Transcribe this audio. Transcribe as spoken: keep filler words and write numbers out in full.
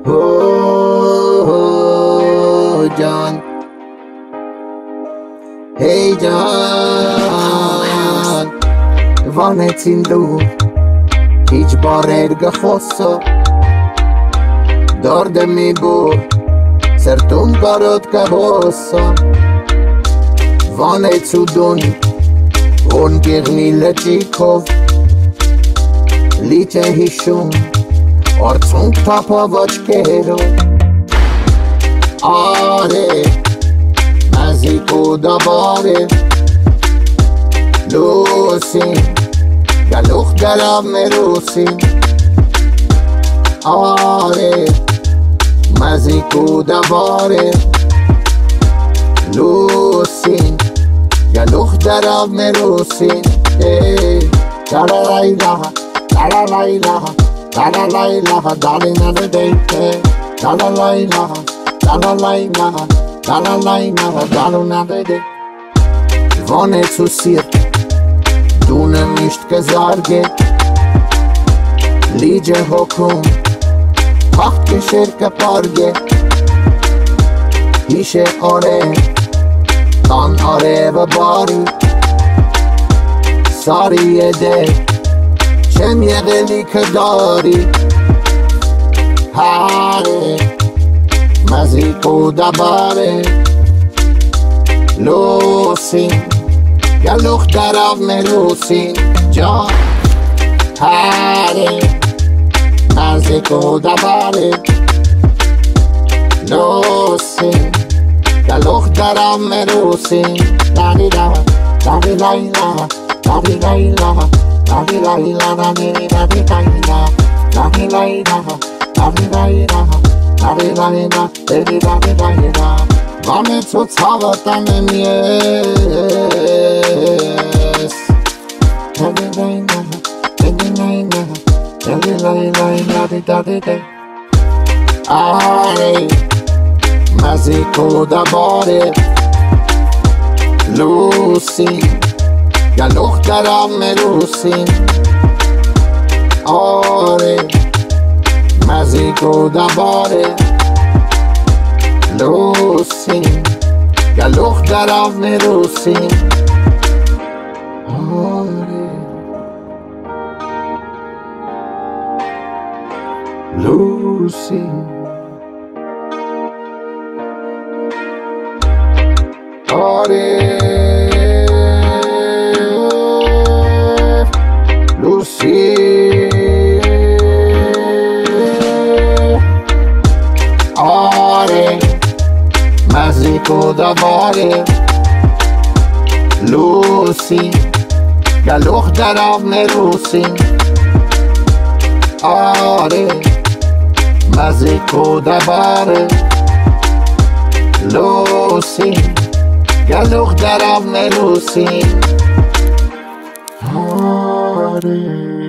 اوه جان هی جان وانتین دو هیچ باررگه خوصا دارده می بود سرتون کارت که بوسا وانت سودون اون گیغمیل چیکو لیچه هیشون آرتون پاپا واچ کرو آره مزیکو داباره لوسین گلوخ دراب مروسین آره مزیکو داباره لوسین گلوخ دراب مروسین دارالایلا دارالایلا دارالایلا دارالایلا دارالایلا دارالایلا دارالایلا دارالایلا وانه تو سیر دونه میشت که زارگه لیجه حکوم وقت که شرک پارگه هیشه آره تان آره و باری ساری ده چم یه غلی که داری هاره مزیکو دباره لوسین گلوخ دراب ملوسین جان هاره مزیکو دباره لوسین گلوخ دراب ملوسین داری دوا داری لایلا داری لایلا داری لایلا داری داری لایلا داری لایلا داری لایلا داری لایلا داری داری لایلا وانه تو تاوتم میس داری لایلا داری لایلا داری لایلا داری داری داری آره مزیکو دباره لوسین گلوخ درام مروسین آره مزیکو دباره لوسین گلوخ درام مروسین آره لوسین آره لوسی آره مزیکو دباره لوسی گلوخ دراب مروسین آره مزیکو دباره لوسین گلوخ دراب مروسین آره